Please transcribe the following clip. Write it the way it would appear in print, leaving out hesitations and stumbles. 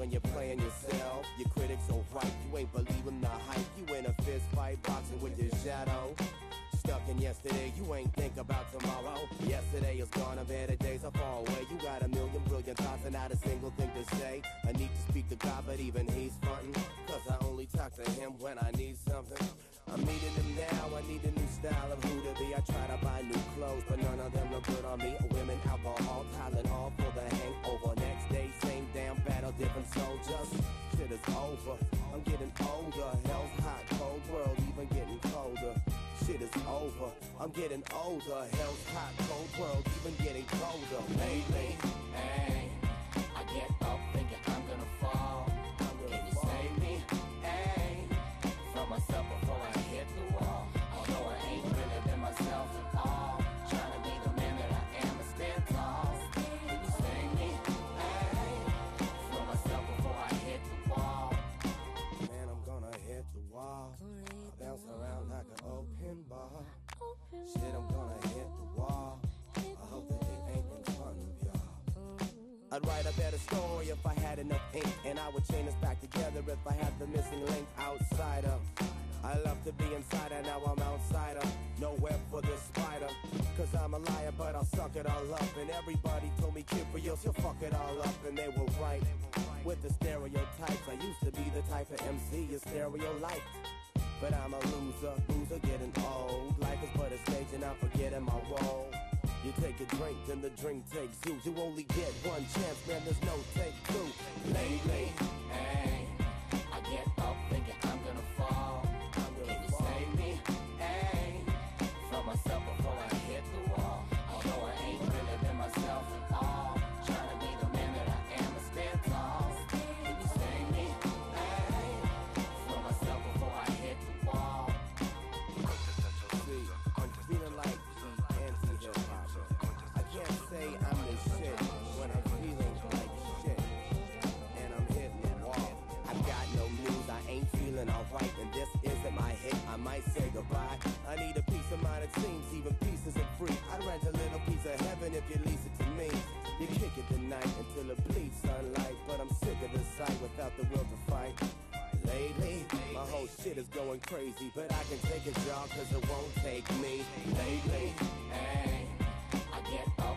when you're playing yourself. Your critics are right, you ain't believing the hype. You in a fist fight, boxing with your shadow. Stuck in yesterday, you ain't think about tomorrow. Yesterday is gone, and better days are far away. You got a million brilliant thoughts and not a single thing to say. I need to speak to God, but even he's frontin', cause I only talk to him when I need something. I'm needing him now, I need a new style of who to be. I try to buy new clothes, but none of them look good on me. Women, alcohol, Tylenol for the hangover. Next day, same damn battle, different soldiers. Shit is over, I'm getting older. Hell's hot, cold world, even getting colder. Shit is over, I'm getting older. Hell's hot, cold world, even getting colder. Lately, hey, I get up thinking I'm gonna fall. Can you save me? Hey, from myself before I hit the wall. Although I ain't really been myself at all. Trying to be the man that I am and stand tall. Can you save me? Hey, from myself before I hit the wall. Man, I'm gonna hit the wall. I bounce around like an open bar. Shit, I'm gonna hit the wall. I hope that it ain't in front of y'all. I'd write a better story if I had enough ink, and I would chain us back together if I had the missing link. Outsider, I love to be insider, now I'm outsider. No web for this spider, cause I'm a liar, but I'll suck it all up. And everybody told me, kid, for yours, you'll fuck it all up. And they were right with the stereotypes. I used to be the type of MC your stereo liked, but I'm a loser getting old. Life is but a stage and I'm forgetting my role. You take a drink, then the drink takes you. You only get one chance, man, there's no take two. Lately, hey, I get up thinking I'm gonna fall. Can you save me? Hey, from myself before I hit the wall. Although I ain't really been myself at all. Trying to be the man that I am and stand tall. Can you save me? Hey, from myself before I hit the wall. See, I'm feeling like anti-hip-hop. I can't say I'm the shit when I'm feeling like shit, and I'm hitting the wall. I got no news, I ain't feeling alright, and this isn't my hit, I might say goodbye. I need a piece of mind, it seems even peace isn't free. I'd rent a little piece of heaven if you lease it to me. You kick it tonight until it bleeds sunlight, but I'm sick of this sight without the will to fight. Lately, my whole shit is going crazy, but I can take it, y'all, cause it won't take me. Lately, hey, I get up